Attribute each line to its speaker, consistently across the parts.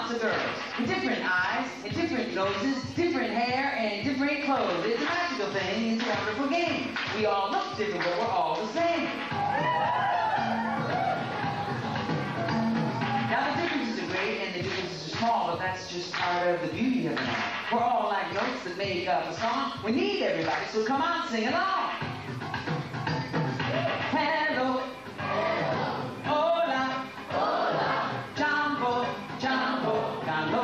Speaker 1: lots of girls with different eyes and different noses, different hair and different clothes. It's a magical thing, it's a wonderful game. We all look different, but we're all the same. Now the differences are great and the differences are small, but that's just part of the beauty of it all. We're all like notes that make up a song. We need everybody, so come on, sing along. Hello. Hola. Hola. Jumbo. Jumbo. Hello.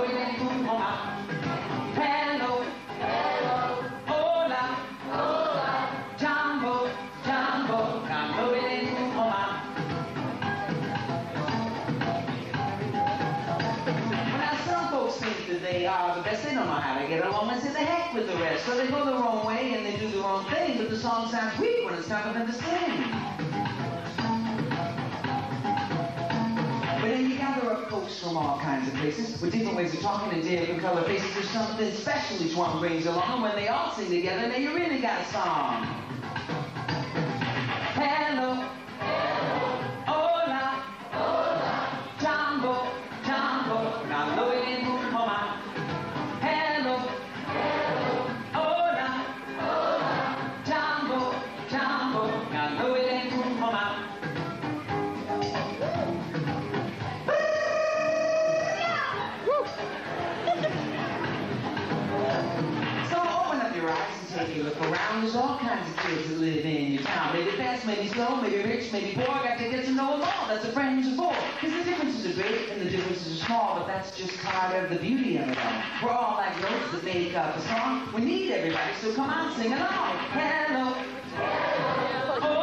Speaker 1: Hello. Hola. Hola. Jumbo. Jumbo. Some folks think that they are the best. They don't know how to get along and say the heck with the rest. So they go the wrong way and they do the wrong thing, but the song sounds weak when it's time for them to sing. But then you gather up folks from all kinds of places with different ways of talking and different color faces. There's something special each one brings along, and when they all sing together, now you really got a song. Hello. Hola. Hola. Jumbo. Jumbo. Hello. Hello. Hola. Hola. Jumbo. Jumbo. Hello. Take a look around, there's all kinds of kids that live in your town. Maybe fast, maybe slow, maybe rich, maybe poor. Got to get to know them all, that's what friends are for. Because the differences are great and the differences are small, but that's just part of the beauty of it all. We're all like notes that make up a song. We need everybody, so come on, sing along. Hello. Hello.